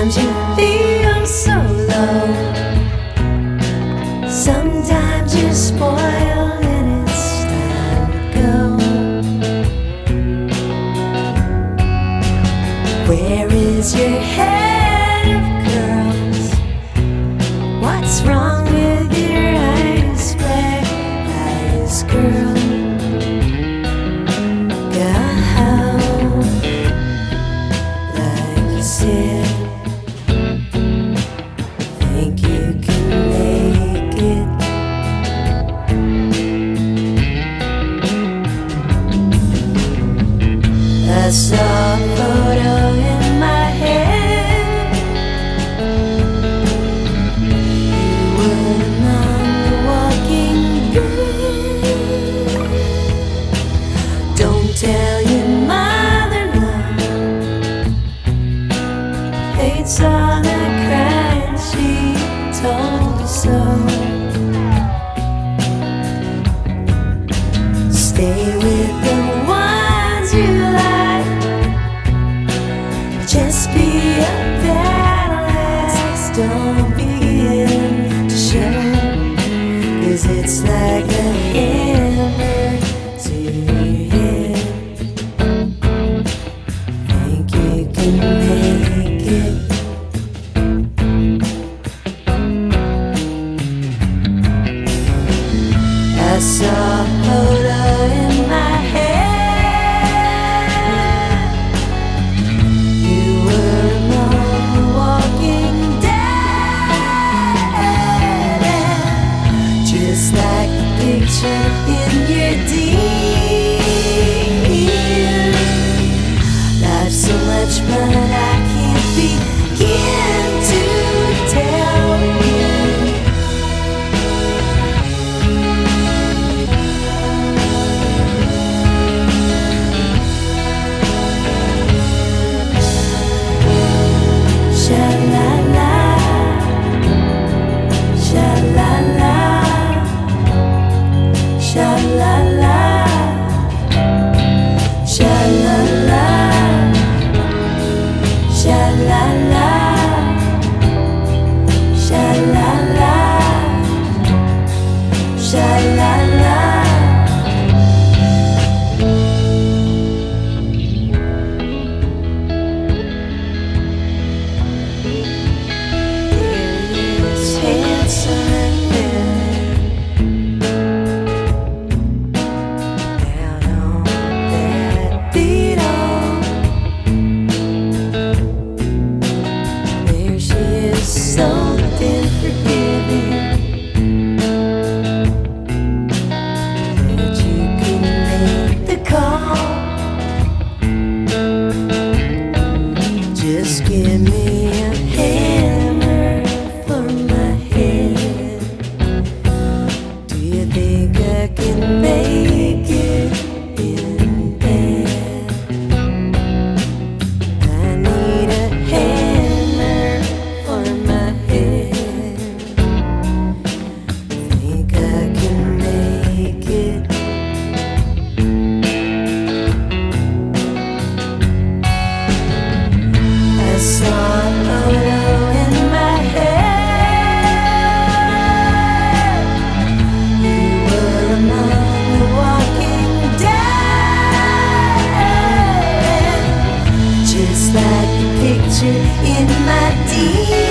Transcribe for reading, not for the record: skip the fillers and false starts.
Sometimes you feel so low. Sometimes you're spoiled and it's time to go. Where is your head of curls? What's wrong with your eyes, black eyes, girl? Go like you said. Think you can make it? I saw a photo in my head. You were among the walking dead. Don't tell your mother no. Hates all the crying, she told her so. Stay with the ones you like. Just be a badass. Don't begin to show. 'Cause it's like a hammer to your head. Think you can make it? I saw a photo in my head. You were among the walking dead. Just like the picture in your dream. Life's so much fun I can't begin to tell you. Sha-la-la, sha-la-la, sha-la-la, sha-la-la, sha-la-la, sha-la-la, sha-la-la. It's handsome down on that beetle. There she is, something forgiving. That you can make the call. Just give me a hammer for my head. Do you think I can make it in bed? I need a hammer for my head. Think I can make it? I saw a photo in my head. You were among the walking dead. Just like the picture in my dream.